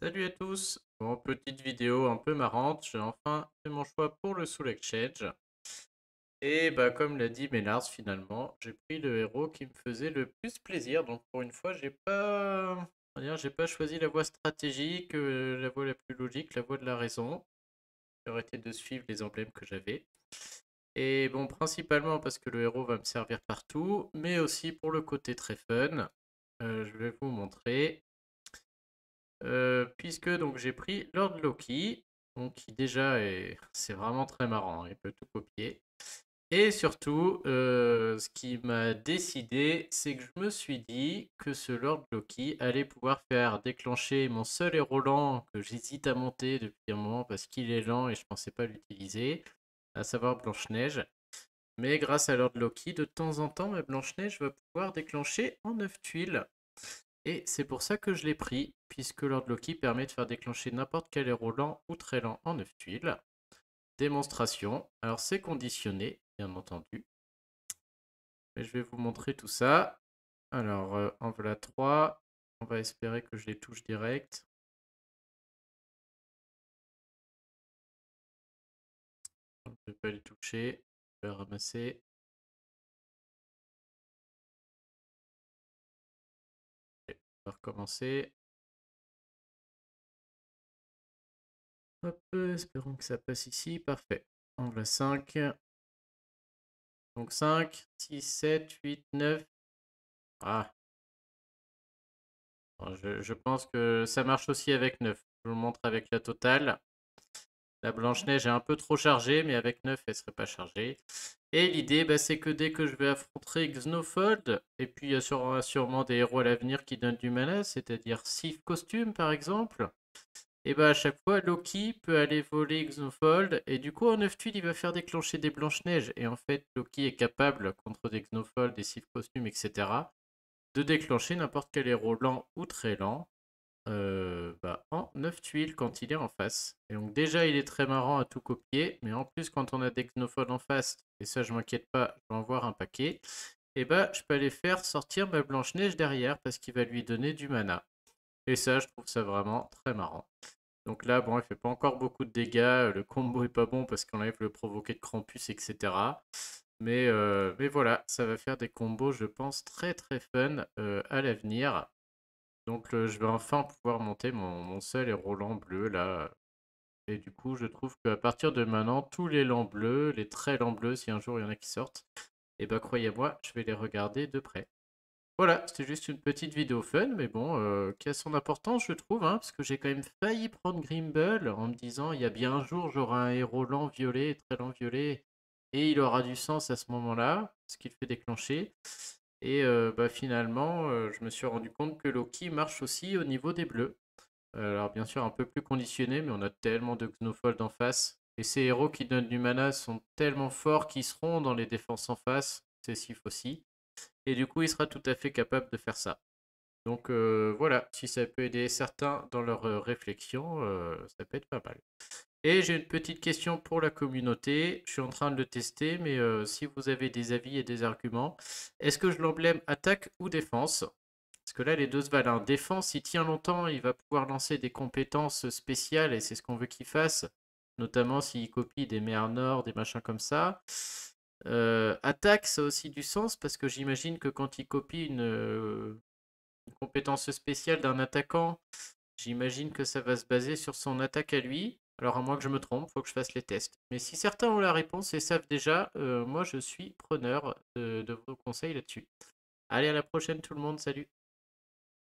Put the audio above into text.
Salut à tous! Bon, petite vidéo un peu marrante, j'ai enfin fait mon choix pour le Soul Exchange. Et bah comme l'a dit Ménard finalement, j'ai pris le héros qui me faisait le plus plaisir. Donc pour une fois, j'ai pas choisi la voie stratégique, la voie la plus logique, la voie de la raison, qui aurait été de suivre les emblèmes que j'avais. Et bon, principalement parce que le héros va me servir partout, mais aussi pour le côté très fun. Je vais vous montrer. Puisque donc j'ai pris Lord Loki, donc qui déjà c'est vraiment très marrant, hein, il peut tout copier. Et surtout, ce qui m'a décidé, c'est que je me suis dit que ce Lord Loki allait pouvoir faire déclencher mon seul héros lent que j'hésite à monter depuis un moment parce qu'il est lent et je pensais pas l'utiliser, à savoir Blanche-Neige. Mais grâce à Lord Loki, de temps en temps, ma Blanche-Neige va pouvoir déclencher en 9 tuiles. Et c'est pour ça que je l'ai pris, puisque Lord Loki permet de faire déclencher n'importe quel héros lent ou très lent en 9 tuiles. Démonstration, alors c'est conditionné, bien entendu. Mais je vais vous montrer tout ça. Alors, en voilà 3. On va espérer que je les touche direct. On ne peut pas les toucher. Je vais ramasser. Ok, on va recommencer. Hop, espérons que ça passe ici. Parfait. On va 5. Donc 5, 6, 7, 8, 9. Ah, je pense que ça marche aussi avec 9. Je vous le montre avec la totale. La Blanche-Neige est un peu trop chargée, mais avec 9, elle ne serait pas chargée. Et l'idée, bah, c'est que dès que je vais affronter Xenofold, et puis il y a sûrement des héros à l'avenir qui donnent du mana, c'est-à-dire Sif Costume par exemple, et bah à chaque fois, Loki peut aller voler Xenofold, et du coup en 9 tuiles, il va faire déclencher des Blanches-Neiges. Et en fait, Loki est capable, contre des Xenofold, des Sif Costume, etc., de déclencher n'importe quel héros lent ou très lent en 9 tuiles quand il est en face. Et donc déjà il est très marrant à tout copier, mais en plus quand on a des xenophones en face, et ça je m'inquiète pas, je vais en voir un paquet, et bah je peux aller faire sortir ma Blanche-Neige derrière parce qu'il va lui donner du mana. Et ça je trouve ça vraiment très marrant. Donc là bon il fait pas encore beaucoup de dégâts, le combo est pas bon parce qu'on enlève le provoqué de Krampus, etc. Mais voilà, ça va faire des combos je pense très très fun à l'avenir. Donc je vais enfin pouvoir monter mon seul héros lent bleu là. Et du coup, je trouve qu'à partir de maintenant, tous les lents bleus, les très lents bleus, si un jour il y en a qui sortent, et bah croyez-moi, je vais les regarder de près. Voilà, c'était juste une petite vidéo fun, mais bon, qui a son importance, je trouve, hein, parce que j'ai quand même failli prendre Grimble en me disant, il y a bien un jour, j'aurai un héros lent violet, très lent violet, et il aura du sens à ce moment-là, ce qu'il fait déclencher. Et bah, finalement, je me suis rendu compte que Loki marche aussi au niveau des bleus. Alors bien sûr un peu plus conditionné, mais on a tellement de Xenofold en face. Et ces héros qui donnent du mana sont tellement forts qu'ils seront dans les défenses en face, c'est Sif aussi. Et du coup, il sera tout à fait capable de faire ça. Donc voilà, si ça peut aider certains dans leur réflexion, ça peut être pas mal. Et j'ai une petite question pour la communauté. Je suis en train de le tester, mais si vous avez des avis et des arguments, est-ce que je l'emblème attaque ou défense? Parce que là, les deux se valent. Défense, il tient longtemps, il va pouvoir lancer des compétences spéciales et c'est ce qu'on veut qu'il fasse. Notamment s'il copie des mers nord, des machins comme ça. Attaque, ça a aussi du sens parce que j'imagine que quand il copie une compétence spéciale d'un attaquant, j'imagine que ça va se baser sur son attaque à lui. Alors à moins que je me trompe, faut que je fasse les tests. Mais si certains ont la réponse et savent déjà, moi je suis preneur de vos conseils là-dessus. Allez, à la prochaine tout le monde, salut!